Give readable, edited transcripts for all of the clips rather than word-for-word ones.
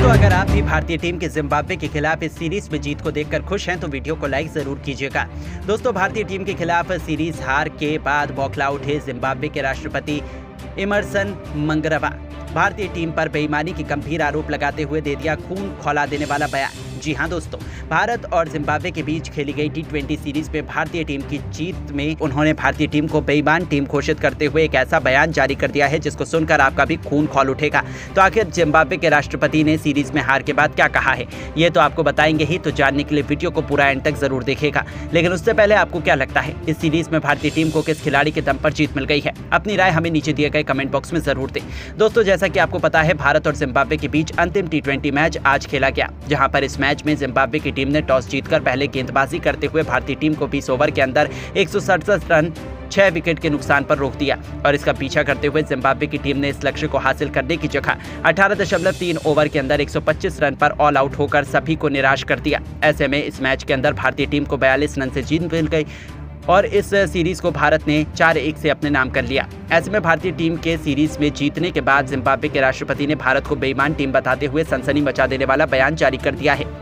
दोस्तों, अगर आप भी भारतीय टीम के जिम्बाब्वे के खिलाफ इस सीरीज में जीत को देखकर खुश हैं तो वीडियो को लाइक जरूर कीजिएगा। दोस्तों, भारतीय टीम के खिलाफ सीरीज हार के बाद बौखला उठे जिम्बाब्वे के राष्ट्रपति एमरसन मंगरवा। भारतीय टीम पर बेईमानी की गंभीर आरोप लगाते हुए दे दिया खून खौला देने वाला बयान। जी हां दोस्तों, भारत और जिम्बाब्वे के बीच खेली गई T20 सीरीज में भारतीय टीम की जीत में उन्होंने भारतीय टीम को बेईमान टीम घोषित करते हुए एक ऐसा बयान जारी कर दिया है जिसको सुनकर आपका भी खून खौल उठेगा। तो आखिर जिम्बाब्वे के राष्ट्रपति ने सीरीज में हार के बाद क्या कहा है, ये तो आपको बताएंगे ही। तो जानने के लिए वीडियो को पूरा एंड तक जरूर देखिएगा। लेकिन उससे पहले आपको क्या लगता है, इस सीरीज में भारतीय टीम को किस खिलाड़ी के दम पर जीत मिल गई है? अपनी राय हमें नीचे दिए गए कमेंट बॉक्स में जरूर दें। दोस्तों, जैसा कि आपको पता है, भारत और जिम्बाब्वे के बीच अंतिम T20 मैच आज खेला गया, जहां पर इस मैच में जिम्बाब्वे की टीम ने टॉस जीतकर पहले गेंदबाजी करते हुए भारतीय टीम को 20 ओवर के अंदर 167 रन 6 विकेट के नुकसान पर रोक दिया और इसका पीछा करते हुए जिम्बाब्वे की टीम ने इस लक्ष्य को हासिल करने की जगह 18.3 ओवर के अंदर 125 रन पर ऑल आउट होकर सभी को निराश कर दिया। ऐसे में इस मैच के अंदर भारतीय टीम को 42 रन से जीत मिल गई और इस सीरीज को भारत ने 4-1 से अपने नाम कर लिया। ऐसे में भारतीय टीम के सीरीज में जीतने के बाद जिम्बाब्वे के राष्ट्रपति ने भारत को बेईमान टीम बताते हुए सनसनी मचा देने वाला बयान जारी कर दिया है,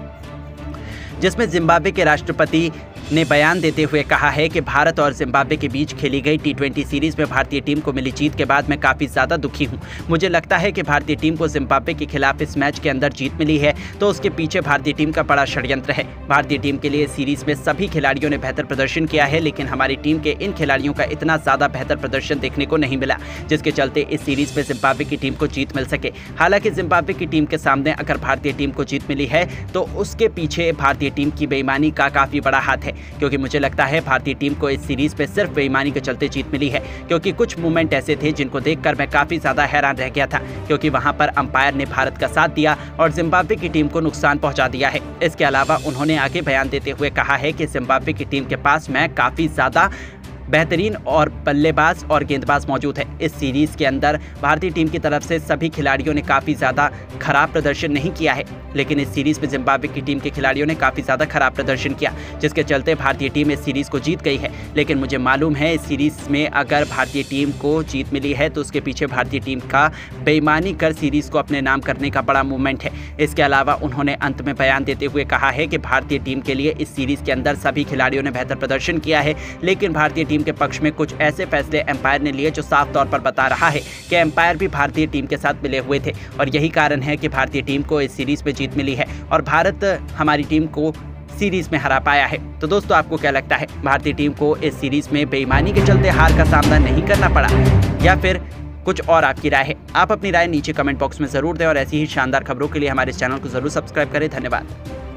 जिसमें जिम्बाब्वे के राष्ट्रपति ने बयान देते हुए कहा है कि भारत और जिम्बाब्वे के बीच खेली गई T20 सीरीज में भारतीय टीम को मिली जीत के बाद मैं काफ़ी ज़्यादा दुखी हूं। मुझे लगता है कि भारतीय टीम को जिम्बाब्वे के खिलाफ इस मैच के अंदर जीत मिली है तो उसके पीछे भारतीय टीम का बड़ा षड्यंत्र है। भारतीय टीम के लिए सीरीज में सभी खिलाड़ियों ने बेहतर प्रदर्शन किया है, लेकिन हमारी टीम के इन खिलाड़ियों का इतना ज़्यादा बेहतर प्रदर्शन देखने को नहीं मिला, जिसके चलते इस सीरीज में जिम्बाब्वे की टीम को जीत मिल सके। हालांकि जिम्बाब्वे की टीम के सामने अगर भारतीय टीम को जीत मिली है तो उसके पीछे भारतीय टीम की बेईमानी का काफ़ी बड़ा हाथ है, क्योंकि मुझे लगता है भारतीय टीम को इस सीरीज पे सिर्फ बेईमानी के चलते जीत मिली है। क्योंकि कुछ मोमेंट ऐसे थे जिनको देखकर मैं काफी ज्यादा हैरान रह गया था, क्योंकि वहां पर अंपायर ने भारत का साथ दिया और जिम्बाब्वे की टीम को नुकसान पहुंचा दिया है। इसके अलावा उन्होंने आगे बयान देते हुए कहा है कि जिम्बाब्वे की टीम के पास मैं काफी ज्यादा बेहतरीन और बल्लेबाज और गेंदबाज मौजूद है। इस सीरीज के अंदर भारतीय टीम की तरफ से सभी खिलाड़ियों ने काफ़ी ज़्यादा खराब प्रदर्शन नहीं किया है, लेकिन इस सीरीज में जिम्बाब्वे की टीम के खिलाड़ियों ने काफ़ी ज़्यादा खराब प्रदर्शन किया, जिसके चलते भारतीय टीम इस सीरीज़ को जीत गई है। लेकिन मुझे मालूम है इस सीरीज़ में अगर भारतीय टीम को जीत मिली है तो उसके पीछे भारतीय टीम का बेईमानी कर सीरीज़ को अपने नाम करने का बड़ा मूवमेंट है। इसके अलावा उन्होंने अंत में बयान देते हुए कहा है कि भारतीय टीम के लिए इस सीरीज़ के अंदर सभी खिलाड़ियों ने बेहतर प्रदर्शन किया है, लेकिन भारतीय टीम के पक्ष में कुछ ऐसे फैसले एम्पायर ने लिए जो साफ तौर पर बता रहा है कि एम्पायर भी भारतीय टीम के साथ मिले हुए थे और यही कारण है कि भारतीय टीम को इस सीरीज में जीत मिली है और भारत हमारी टीम को सीरीज में हरा पाया है। तो दोस्तों, आपको क्या लगता है, भारतीय टीम को इस सीरीज में बेईमानी के चलते हार का सामना नहीं करना पड़ा या फिर कुछ और आपकी राय है? आप अपनी राय नीचे कमेंट बॉक्स में जरूर दें और ऐसी ही शानदार खबरों के लिए हमारे चैनल को जरूर सब्सक्राइब करें। धन्यवाद।